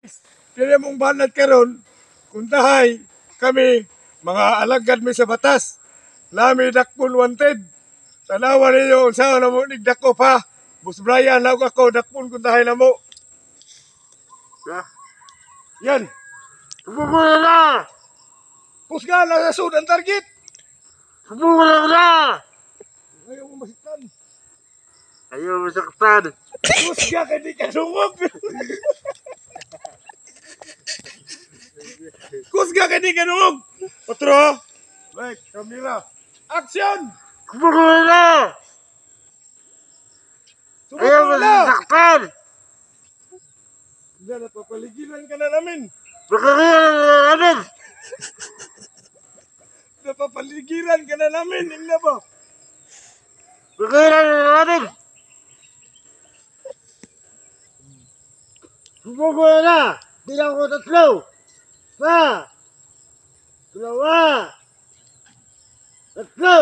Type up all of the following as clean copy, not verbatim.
Kaya mong banat karon, kuntahay kami mga alagad mi sa batas. Lami dakpon wanted. Tanawan ninyo unsa na mo nigdako pa. Bus Brian laog ako dakpon kuntahay na mo. Yan. Subukan na! Pusga na sa sud ang target. Subukan na! Ayaw mo masaktan. Ayaw masaktan. Pusga ka di ka dungog. Kusga ka di ka dungog. Otro. Wait, kamera. Action! Subukan na! Ayaw Subukan na! masaktan. Yan, napapaligiran ka na namin. Nakakaya na namin. Napapaligiran ka na namin. Hindi ba? Nakakaya na namin. Subukan na! Bilang ko tatlo. Pa! Dalawa! Tatlo!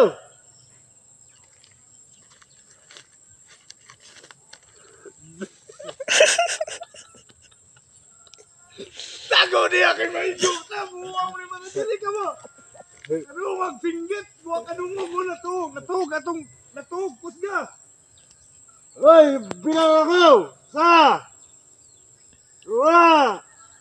Tago niya kay Maidyo. Buwang mo naman. Sili ka mo. Ano, magpinggit. Buwang kanungo mo na to. Natug. Kusga. Hoy! Bilang ako! Sa! Dalawa!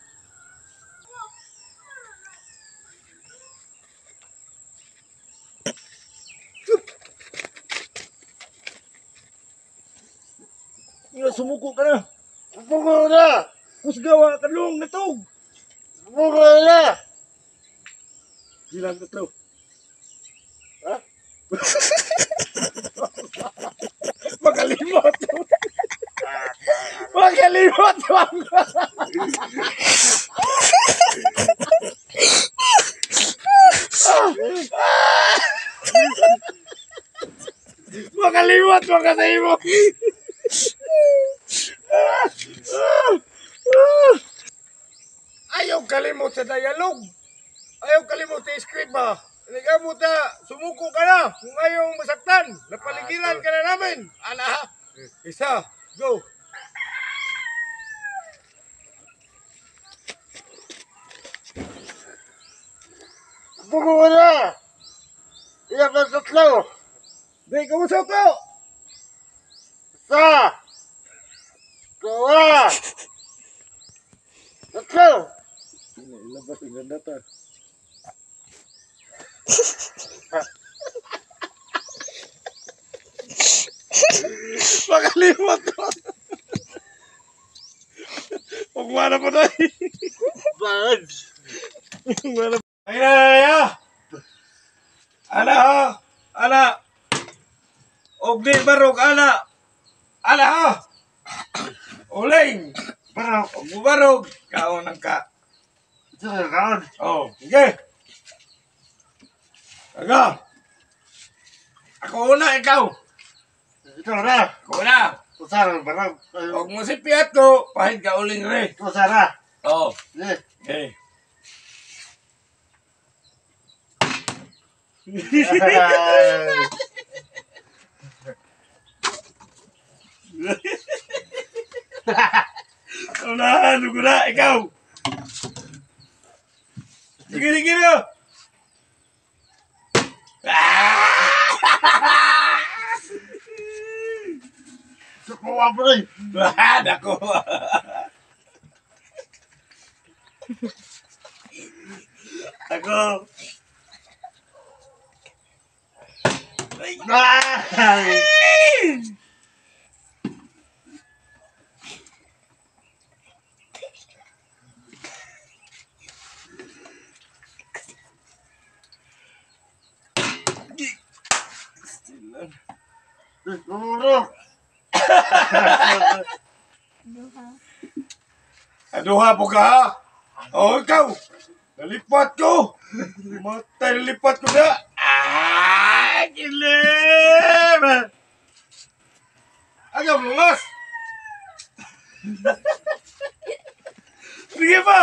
Sumuko ka na. Subukan na! Kusga, kanung natug. Subukan na! Bilang tatlo. Ha? Magalimot. Magalimot. Magalimot. Magalimot. Ayaw kalimot sa dialog. Ayaw kalimot sa script ba? Nagamo ta, sumuko ka na. Kung ayaw masaktan, napaligiran ka na namin. Ana ha? Isa, go. Subukan na! Iyak na tatlo! Di, kamusok ko. Sa! Dalawa! Tatlo! Ilabas ang ganda ta. Makalimot ko. Huwag mana po na. Bad! Ay. Ana ha. Ana. Og di barog ana. Ana ha. Uling. Barok! Og barog. Kaon ang ka. Ito na kaon! Oh, sige. Aga. Ako una, ikaw. Ito na! Ako una. Ito sana barok! Og mo si Piat ko, pahit ka uling re. Ito sana! Oh, Eh! okay. Unahan, na, ikaw. Sige na. Sukuha mo rin! Dako. Ako. Ay! Durok! Aduha po ka ha? O ikaw, nalipat ko. Matay nalipat ko na. Kilim! Agaw, lumas! Sige pa!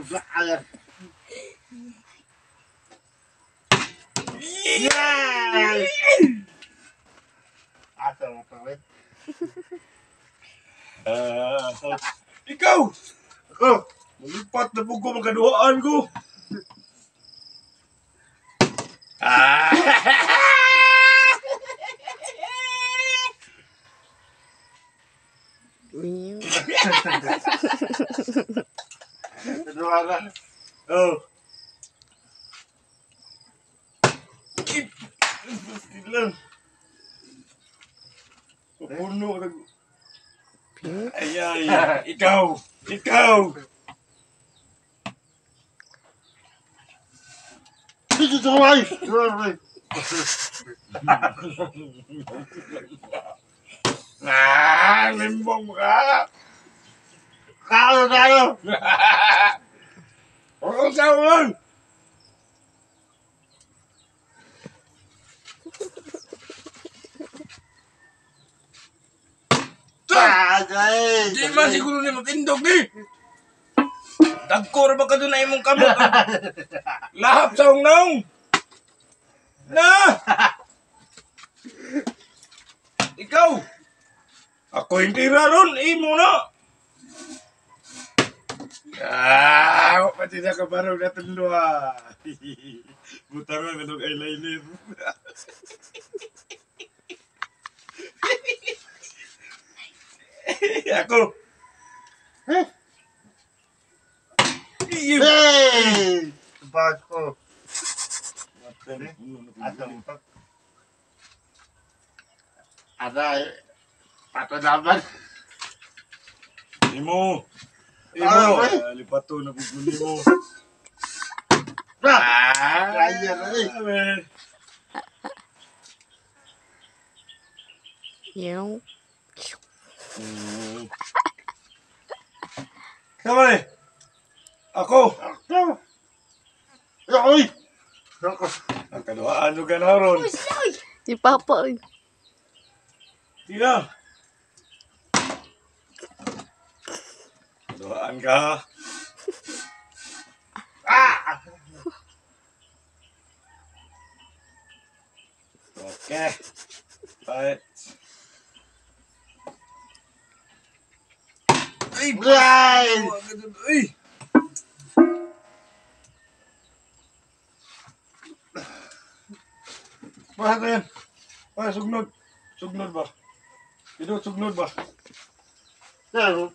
Yeah! Asa mo pa rin? Ikaw! Ako! Malipat na po ko magkaduhaan ko. Ah! Dalawa na. Oh. Lang. Puno. Ay, ikaw! Ikaw! Dito tuloy! Tuloy! Limbong ka! Kano tayo! Ano sa ulan? Tagay! Di man siguro ni matindog ni. Dagkor ba ka doon na imong kamot? Lahap sa ungnaong. Na! Ikaw! Ako hindi raron, imo na! Pati na kabarog na tulwa. Butang nga ng eyeliner. Ako. Hey! Sabag ko. Asa mo pa? Aray! Pato naman! Imo. Lipato na pupuli mo. Kaya na eh! Yung Sama ni. Ako. Ay! Ang kaduhaan nyo ganaron. si Papa. Tira. Kaduhaan ka. Okay. Right. Ay! Ay! Ay! Bakit na yan? Sugnod. Sugnod ba? Ito, sugnod ba? Pero,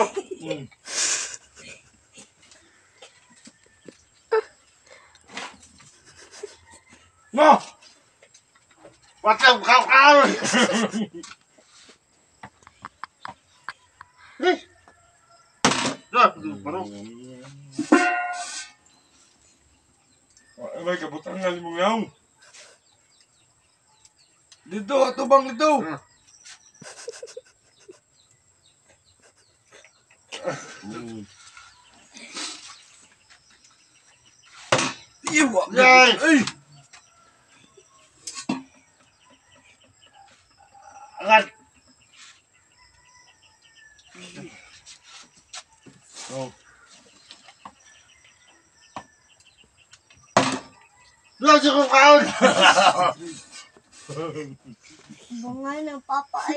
No! Watang kau-kau! Eh! Parang, May kabutang nga limong yaong. Dito, atubang dito. Iwa! Yay! Ay! angat! Oh. Doon siya kau-kau! Bungay ng Papa ay.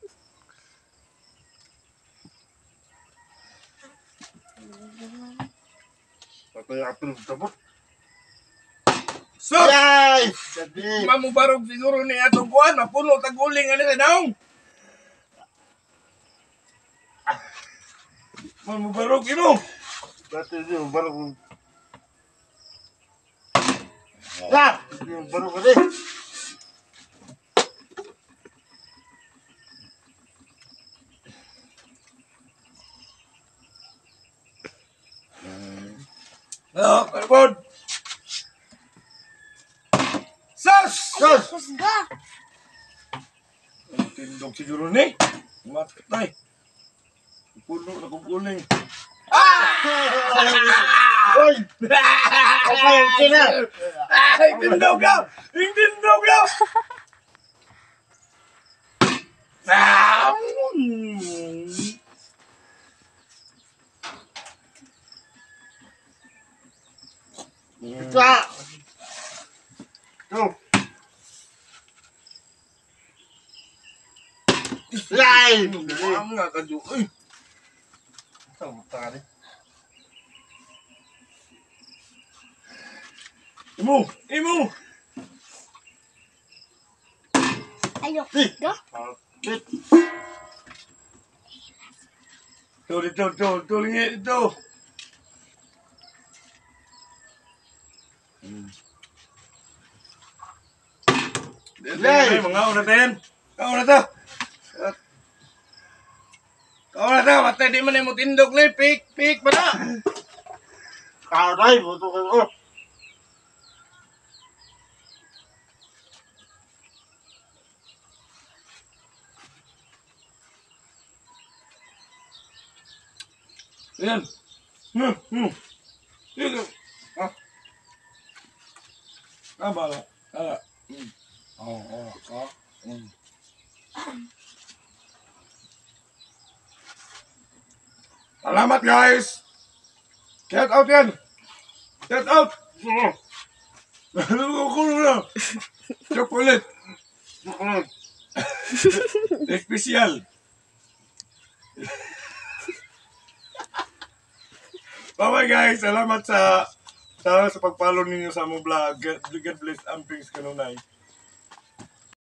Patay ako ng tabot. So! Yay! Sabi! Mamubarog siguro ni atong kuan, mapuno taguling ani sa daong. Mamubarog ino. Dati niyo, barang... Ah! Yung barang ka rin! Kalabod. Sas! Sos! Kusga. Ang tindog siguro ni. Matay. Puno na kukuling. Uy! Okay, sila! Ay, tindog ka! Tindog ka! Ito! Ito! Ay! Ang nga kadyo. Ay! Ang tari. Imo! Imo! Ayok. Eh. Go. Bit. Ito, lingit ito. Yay! Mga unatin. Kauna to. Kauna to. Matay di man mo tindog ni. Pik pa na. Aray, buto ko. Yan. Yan. Ah. Bala. Bala. Oh. Salamat guys. Get out yan. Get out. Kulo na. Chocolate. Especial. Bye guys. Salamat sa pag-follow ninyo sa among vlog. God bless Ampings Kanunay.